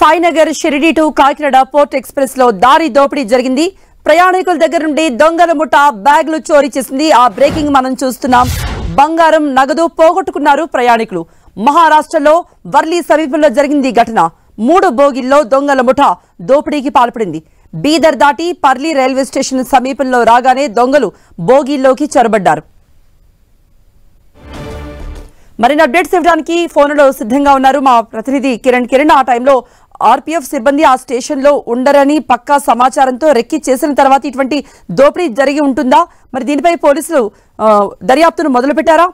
Sainagar Shirdi to Kakinada port express లో దారి దోపిడీ జరిగింది. ప్రయాణికుల దగ్గర నుండి దొంగల ముఠా బ్యాగులు చోరీ చేసింది. ఆ బ్రేకింగ్ మనం చూస్తున్నాం. బంగారం, నగదు పోగొట్టుకున్నారు ప్రయాణికులు. మహారాష్ట్రలో వర్లీ సమీపంలో జరిగింది ఘటన. 3 బోగిల్లో దొంగల ముఠా దోపిడీకి పాల్పడింది. బీదర్ దాటి పర్లీ రైల్వే స్టేషన్ సమీపంలో రాగానే దొంగలు బోగిల్లోకి చొరబడ్డారు. మరిన్ని అప్డేట్స్ ఇవ్వడానికి ఫోన్లో సిద్ధంగా ఉన్నారు మా ప్రతినిధి కిరణ్. ఆ టైంలో ఆర్పీఎఫ్ సిబ్బంది ఆ స్టేషన్ లో ఉండరని పక్కా సమాచారంతో రెక్కి చేసిన తర్వాత ఇటువంటి దోపిడీ జరిగి ఉంటుందా? మరి దీనిపై పోలీసులు దర్యాప్తును మొదలు పెట్టారా?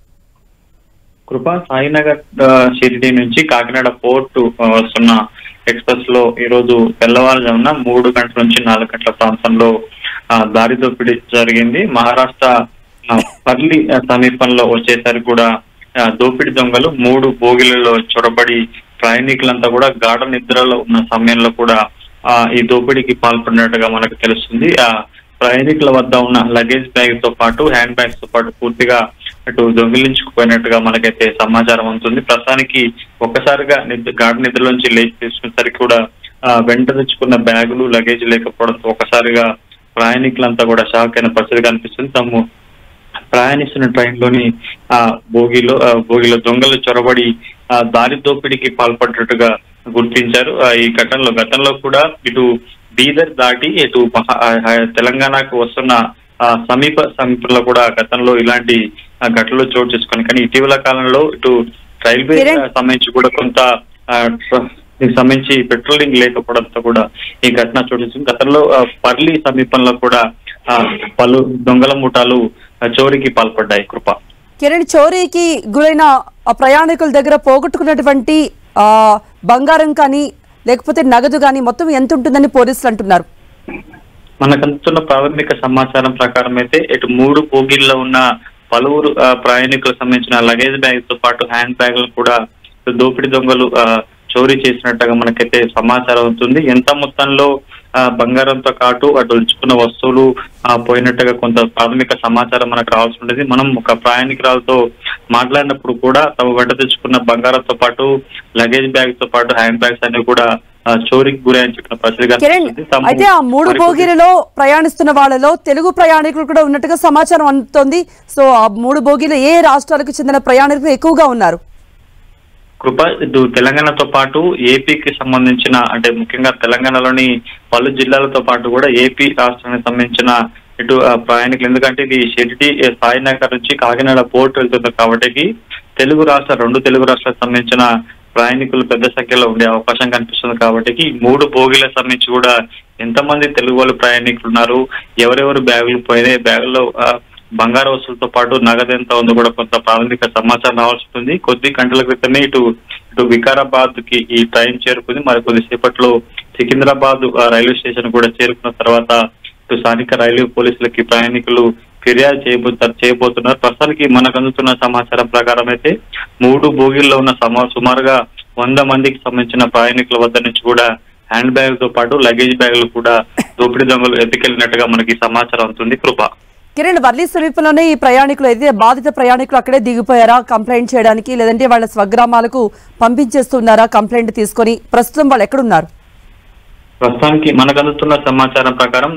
కృప, సాయినగర్ షిరిడి నుంచి కాకినాడ పోర్టు వస్తున్న ఎక్స్ప్రెస్ లో ఈ రోజు తెల్లవారుజామున 3 గంటల నుంచి 4 గంటల ప్రాంతంలో దారి దోపిడీ జరిగింది. మహారాష్ట్ర పర్లి సమీపంలో వచ్చేసరికి కూడా దోపిడీ దొంగలు 3 బోగిలలో చొరబడి ప్రయాణికులంతా కూడా గాఢ నిద్రలో ఉన్న సమయంలో కూడా ఈ దోపిడీకి పాల్పడినట్టుగా మనకు తెలుస్తుంది. ప్రయాణికుల వద్ద ఉన్న లగేజ్ బ్యాగ్ తో పాటు హ్యాండ్ బ్యాగ్స్ తో పాటు పూర్తిగా అటు దొంగిలించుకుపోయినట్టుగా మనకైతే సమాచారం ఉంటుంది. ప్రస్తుతానికి ఒక్కసారిగా గాఢ నిద్రలోంచి లేచి తీసుకునేసరికి కూడా వెంట తెచ్చుకున్న బ్యాగులు, లగేజ్ లేకపోవడంతో ఒక్కసారిగా ప్రయాణికులంతా కూడా షాక్ అయిన పరిస్థితి కనిపిస్తుంది. తాము ప్రయాణిస్తున్న ట్రైన్ లోని బోగిలో దొంగలు చొరబడి దారి దోపిడీకి పాల్పడినట్టుగా గుర్తించారు. ఈ గతంలో కూడా ఇటు బీదర్ దాటి ఇటు తెలంగాణకు వస్తున్న సమీపంలో కూడా గతంలో ఇలాంటి ఘటనలు చోటు చేసుకుని, కానీ ఇటీవల కాలంలో ఇటు రైల్వే సంబంధించి కూడా కొంత సంబంధించి పెట్రోలింగ్ లేకపోవడంతో కూడా ఈ ఘటన చోటు చేసుకుంది. గతంలో పర్లి సమీపంలో కూడా పలు దొంగల ముఠాలు చోరీకి పాల్పడ్డాయి. కృప, కిరణ్, చోరీకి గురైన ప్రయాణికుల దగ్గర పోగొట్టుకున్నటువంటి బంగారం కానీ లేకపోతే నగదు కానీ మొత్తం ఎంత ఉంటుందని పోలీసులు అంటున్నారు? మనకు అందుతున్న ప్రాథమిక సమాచారం ప్రకారం అయితే ఇటు 3 బోగిల్లో ఉన్న పలువురు ప్రయాణికులకు సంబంధించిన లగేజ్ బ్యాగ్ తో పాటు హ్యాండ్ బ్యాగులు కూడా దోపిడీ దొంగలు చోరీ చేసినట్టుగా మనకైతే సమాచారం అవుతుంది. ఎంత మొత్తంలో బంగారంతో పాటు అటు ఉంచుకున్న వస్తువులు పోయినట్టుగా కొంత ప్రాథమిక సమాచారం మనకు రావాల్సి ఉండేది. మనం ఒక ప్రయాణికురాలతో మాట్లాడినప్పుడు కూడా తమ వెంట తెచ్చుకున్న బంగారంతో పాటు లగేజ్ బ్యాగ్ తో పాటు హ్యాండ్ బ్యాగ్స్ అన్ని కూడా చోరీకి గురని చెప్పిన పరిస్థితి. అయితే ఆ 3 బోగీలలో ప్రయాణిస్తున్న వాళ్ళలో తెలుగు ప్రయాణికులు కూడా ఉన్నట్టుగా సమాచారం అందుతోంది. సో ఆ 3 బోగీలు ఏ రాష్ట్రాలకు చెందిన ప్రయాణికులు ఎక్కువగా ఉన్నారు? కృప, ఇటు తెలంగాణతో పాటు ఏపీకి సంబంధించిన, అంటే ముఖ్యంగా తెలంగాణలోని పలు జిల్లాలతో పాటు కూడా ఏపీ రాష్ట్రానికి సంబంధించిన ఇటు ప్రయాణికులు, ఎందుకంటే ఇది షిరిడి సాయినగర్ నుంచి కాకినాడ పోర్ట్ వెళ్తుంది కాబట్టి 2 తెలుగు రాష్ట్రాలకు సంబంధించిన ప్రయాణికులు పెద్ద సంఖ్యలో ఉండే అవకాశం కనిపిస్తుంది. కాబట్టి 3 బోగీలకు సంబంధించి కూడా ఎంతమంది తెలుగు వాళ్ళు ప్రయాణికులు ఉన్నారు, ఎవరెవరు బ్యాగులు పోయినాయి, బ్యాగుల్లో బంగారు వస్తువులతో పాటు నగదు ఎంత ఉందో కూడా కొంత ప్రాథమిక సమాచారం రావాల్సి ఉంటుంది. కొద్ది గంటల క్రితమే ఇటు వికారాబాద్ కి ఈ ట్రైన్ చేరుకుంది. మరి కొద్దిసేపట్లో సికింద్రాబాద్ రైల్వే స్టేషన్ కూడా చేరుకున్న తర్వాత ఇటు స్థానిక రైల్వే పోలీసులకి ప్రయాణికులు ఫిర్యాదు చేయబోతున్నారు. ప్రస్తుతానికి మనకు అందుతున్న సమాచారం ప్రకారం అయితే 3 బోగిల్లో ఉన్న సుమారుగా 100 మందికి సంబంధించిన ప్రయాణికుల వద్ద నుంచి కూడా హ్యాండ్ బ్యాగ్ తో పాటు లగేజ్ బ్యాగులు కూడా దోపిడీ దొంగలు ఎత్తుకెళ్లినట్టుగా మనకి సమాచారం అవుతుంది. కృప, కిరణ్, వర్లీ సమీపంలోనే ఈ ప్రయాణికులు అయితే బాధిత ప్రయాణికులు అక్కడే దిగిపోయారా కంప్లైంట్ చేయడానికి, లేదంటే వాళ్ళ స్వగ్రామాలకు పంపించేస్తున్నారా కంప్లైంట్ తీసుకొని? ప్రస్తుతం వాళ్ళు ఎక్కడున్నారు? ప్రస్తుతానికి మనకు అందుతున్న సమాచారం ప్రకారం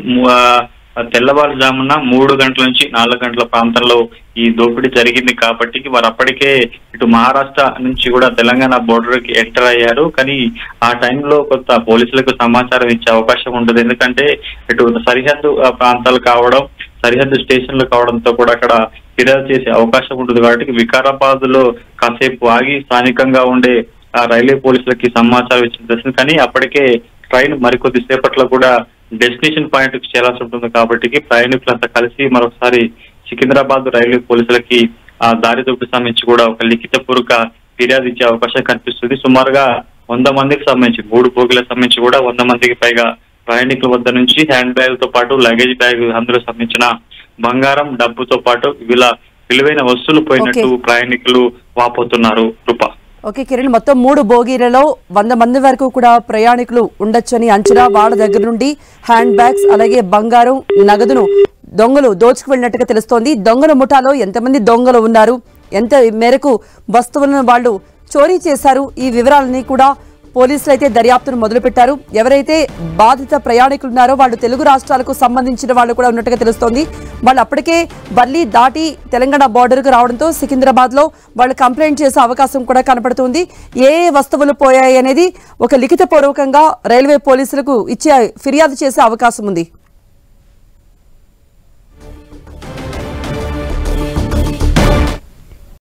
తెల్లవారుజామున 3 గంటల నుంచి 4 గంటల ప్రాంతంలో ఈ దోపిడీ జరిగింది కాబట్టి వారు అప్పటికే ఇటు మహారాష్ట్ర నుంచి కూడా తెలంగాణ బోర్డర్ కి ఎంటర్ అయ్యారు. కానీ ఆ టైంలో కొంత పోలీసులకు సమాచారం ఇచ్చే అవకాశం ఉండదు. ఎందుకంటే ఇటు సరిహద్దు ప్రాంతాలు కావడం, సరిహద్దు స్టేషన్లు కావడంతో కూడా అక్కడ ఫిర్యాదు చేసే అవకాశం ఉంటుంది. కాబట్టి వికారాబాద్ లో కాసేపు ఆగి స్థానికంగా ఉండే రైల్వే పోలీసులకి సమాచారం ఇచ్చిన తెలిసింది. కానీ అప్పటికే ట్రైన్ మరికొద్ది సేపట్లో కూడా డెస్టినేషన్ పాయింట్ కి చేరాల్సి ఉంటుంది. కాబట్టి ప్రయాణికులంతా కలిసి మరొకసారి సికింద్రాబాద్ రైల్వే పోలీసులకి దారి దోపిడీ సంబంధించి కూడా ఒక లిఖితపూర్వక ఫిర్యాదు ఇచ్చే అవకాశం కనిపిస్తుంది. సుమారుగా 100 మందికి సంబంధించి 3 బోగీలకు సంబంధించి కూడా 100 మందికి పైగా ప్రయాణికుల వద్ద నుంచి హ్యాండ్ బ్యాగ్ తో పాటు లగేజ్ బ్యాగ్, అందులో సంబంధించిన బంగారం, డబ్బుతో పాటు విలువైన వస్తువులు పోయినట్టు ప్రయాణికులు వాపోతున్నారు. కృప, ఓకే కిరణ్, మొత్తం 3 బోగీలలో 100 మంది వరకు కూడా ప్రయాణికులు ఉండొచ్చని అంచనా. వాళ్ళ దగ్గర నుండి హ్యాండ్ బ్యాగ్స్ అలాగే బంగారం, నగదును దొంగలు దోచుకు వెళ్ళినట్టుగా తెలుస్తోంది. దొంగల ముఠాలో ఎంతమంది దొంగలు ఉన్నారు, ఎంత మేరకు వస్తువులను వాళ్ళు చోరీ చేశారు, ఈ వివరాలని కూడా పోలీసులు అయితే దర్యాప్తును మొదలుపెట్టారు. ఎవరైతే బాధిత ప్రయాణికులు ఉన్నారో వాళ్ళు తెలుగు రాష్ట్రాలకు సంబంధించిన వాళ్ళు కూడా ఉన్నట్టుగా తెలుస్తోంది. వాళ్ళు అప్పటికే బల్లి దాటి తెలంగాణ బార్డర్కు రావడంతో సికింద్రాబాద్ లో వాళ్ళు కంప్లైంట్ చేసే అవకాశం కూడా కనపడుతుంది. ఏ వస్తువులు పోయాయి అనేది ఒక లిఖిత పూర్వకంగా రైల్వే పోలీసులకు ఇచ్చే ఫిర్యాదు చేసే అవకాశం ఉంది.